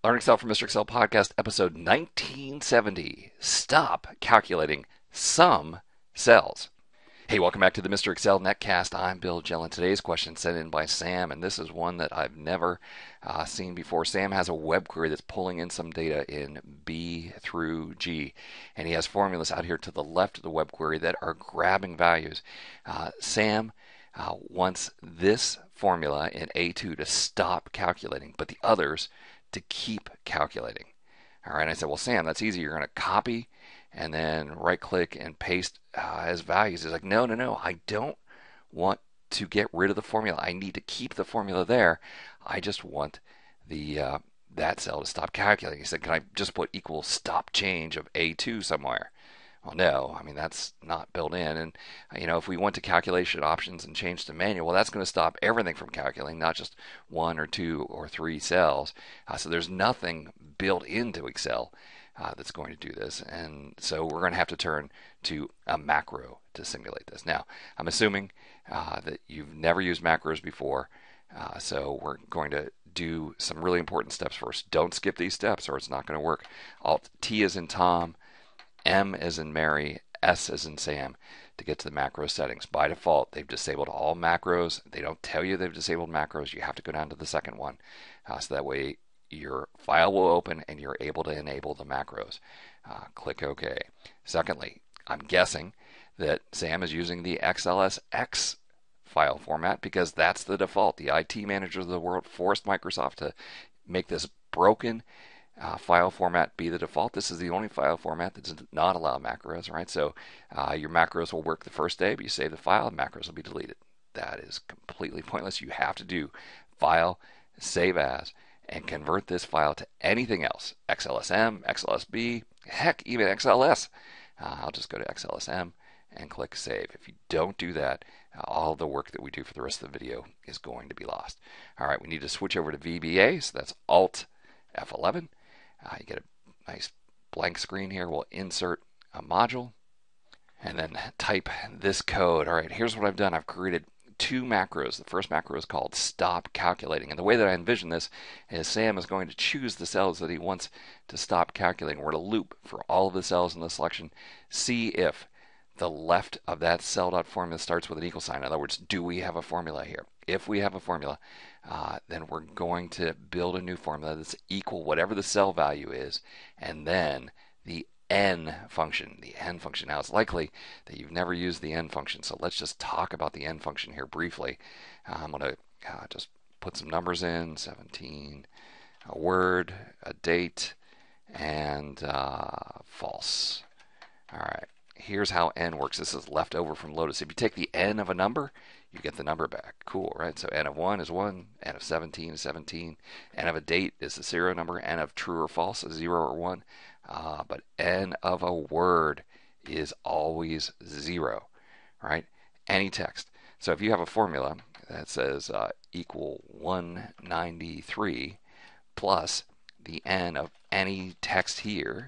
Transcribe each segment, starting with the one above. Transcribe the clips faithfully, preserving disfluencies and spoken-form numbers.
Learning Excel from Mister Excel podcast, episode nineteen seventy. Stop calculating sum cells. Hey, welcome back to the Mister Excel netcast. I'm Bill Gellin. Today's question sent in by Sam, and this is one that I've never uh, seen before. Sam has a web query that's pulling in some data in B through G, and he has formulas out here to the left of the web query that are grabbing values. Uh, Sam uh, wants this formula in A two to stop calculating, but the others to keep calculating. All right, I said, well, Sam, that's easy. You're going to copy and then right click and paste uh, as values. He's like, no, no, no, I don't want to get rid of the formula. I need to keep the formula there. I just want the uh, that cell to stop calculating. He said, can I just put equal stop change of A two somewhere? Well, no, I mean, that's not built in. And, you know, if we went to calculation options and changed to manual, well, that's going to stop everything from calculating, not just one or two or three cells. Uh, so there's nothing built into Excel uh, that's going to do this. And so we're going to have to turn to a macro to simulate this. Now, I'm assuming uh, that you've never used macros before. Uh, so we're going to do some really important steps first. Don't skip these steps or it's not going to work. Alt T is in Tom. M as in Mary, S as in Sam to get to the macro settings. By default, they've disabled all macros. They don't tell you they've disabled macros. You have to go down to the second one. Uh, so that way your file will open and you're able to enable the macros. Uh, click OK. Secondly, I'm guessing that Sam is using the X L S X file format because that's the default. The I T managers of the world forced Microsoft to make this broken Uh, file format be the default. This is the only file format that does not allow macros, right? So uh, your macros will work the first day, but you save the file, and macros will be deleted. That is completely pointless. You have to do file, save as, and convert this file to anything else. X L S M, X L S B, heck, even X L S. Uh, I'll just go to X L S M and click save. If you don't do that, uh, all the work that we do for the rest of the video is going to be lost. All right, we need to switch over to V B A, so that's Alt F eleven. Uh, you get a nice blank screen here. We'll insert a module and then type this code. All right, here's what I've done. I've created two macros. The first macro is called stop calculating. And the way that I envision this is Sam is going to choose the cells that he wants to stop calculating. We're going to loop for all of the cells in the selection, see if the left of that cell dot formula starts with an equal sign. In other words, do we have a formula here? If we have a formula, uh, then we're going to build a new formula that's equal whatever the cell value is, and then the n function. The n function. Now, it's likely that you've never used the n function, so let's just talk about the n function here briefly. Uh, I'm going to uh, just put some numbers in, seventeen, a word, a date, and uh, false. All right. Here's how n works. This is left over from Lotus. If you take the n of a number, you get the number back. Cool, right? So n of one is one, n of seventeen is seventeen, n of a date is the serial number, n of true or false is zero or one, uh, but n of a word is always zero, right? Any text. So if you have a formula that says uh, equal one ninety-three plus the n of any text here,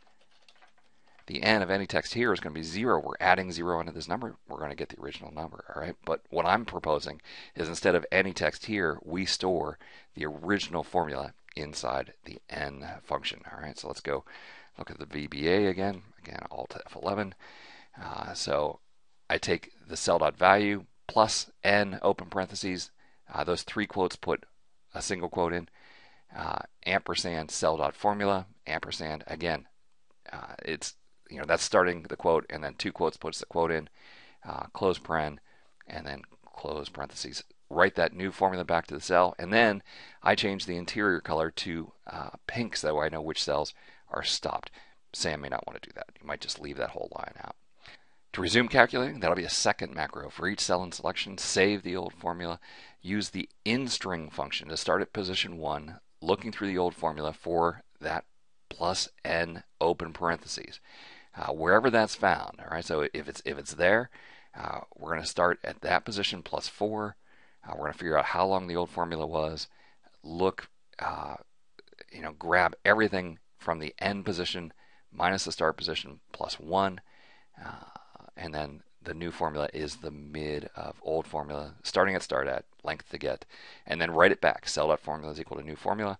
the n of any text here is going to be zero. We're adding zero into this number. We're going to get the original number, all right? But what I'm proposing is instead of any text here, we store the original formula inside the n function, all right? So let's go look at the V B A again. Again, Alt F eleven. Uh, so I take the cell.value plus n, open parentheses. Uh, those three quotes put a single quote in. Uh, ampersand cell.formula, ampersand, again, uh, it's you know, that's starting the quote, and then two quotes puts the quote in, uh, close paren, and then close parentheses. Write that new formula back to the cell, and then I change the interior color to uh, pink so that way I know which cells are stopped. Sam may not want to do that. You might just leave that whole line out. To resume calculating, that'll be a second macro. For each cell in selection, save the old formula. Use the inString function to start at position one, looking through the old formula for that plus n open parentheses. Uh, wherever that's found, all right. So if it's if it's there, uh, we're going to start at that position plus four. Uh, we're going to figure out how long the old formula was. Look, uh, you know, grab everything from the end position minus the start position plus one, uh, and then the new formula is the mid of old formula, starting at start at, length to get, and then write it back. Cell.formula is equal to new formula.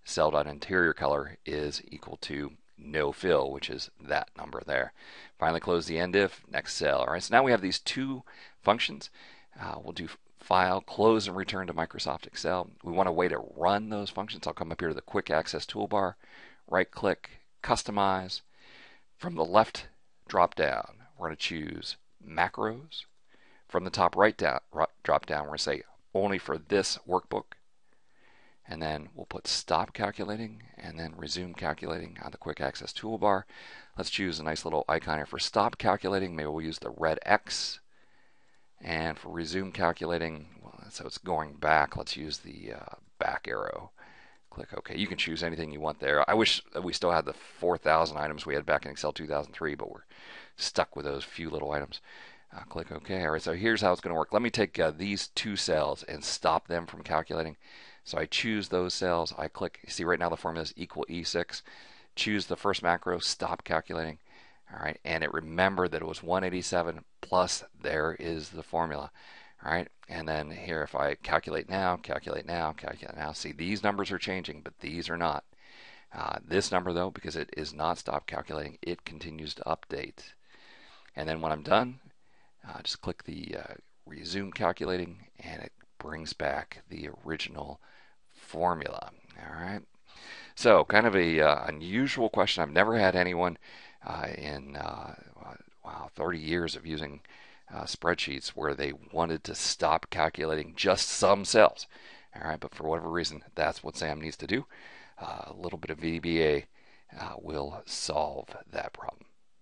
cell.interior color is equal to no fill, which is that number there. Finally close the end if, next cell. All right, so now we have these two functions. Uh, we'll do File, Close, and Return to Microsoft Excel. We want a way to run those functions. I'll come up here to the Quick Access toolbar, right-click, Customize. From the left drop-down, we're going to choose Macros. From the top right down, drop-down, we're going to say Only for this workbook. And then we'll put Stop Calculating and then Resume Calculating on the Quick Access toolbar. Let's choose a nice little icon here for Stop Calculating. Maybe we'll use the red X. And for Resume Calculating, well, so it's going back, let's use the uh, back arrow. Click OK. You can choose anything you want there. I wish that we still had the four thousand items we had back in Excel two thousand three, but we're stuck with those few little items. Uh, click OK. All right, so here's how it's going to work. Let me take uh, these two cells and stop them from calculating. So I choose those cells. I click. You see right now the formula is equal E six. Choose the first macro, stop calculating. All right, and it remembered that it was one eighty-seven plus there is the formula. All right, and then here if I calculate now, calculate now, calculate now. See, these numbers are changing, but these are not. Uh, this number though, because it is not stopped calculating, it continues to update. And then when I'm done, uh, just click the uh, resume calculating, and it brings back the original formula. All right. So kind of a uh, unusual question. I've never had anyone uh, in uh, wow thirty years of using uh, spreadsheets where they wanted to stop calculating just some cells. All right, but for whatever reason, that's what Sam needs to do. Uh, a little bit of V B A uh, will solve that problem.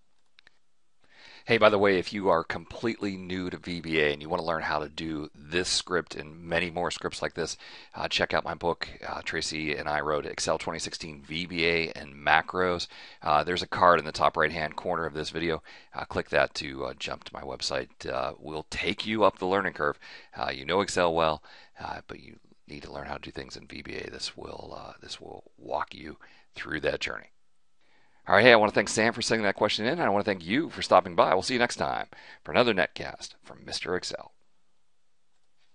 Hey, by the way, if you are completely new to V B A and you want to learn how to do this script and many more scripts like this, uh, check out my book. Uh, Tracy and I wrote Excel twenty sixteen V B A and Macros. Uh, there's a card in the top right-hand corner of this video. Uh, click that to uh, jump to my website. Uh, we'll take you up the learning curve. Uh, you know Excel well, uh, but you need to learn how to do things in V B A. This will uh, this will walk you through that journey. All right, hey, I want to thank Sam for sending that question in, and I want to thank you for stopping by. We'll see you next time for another netcast from Mister Excel.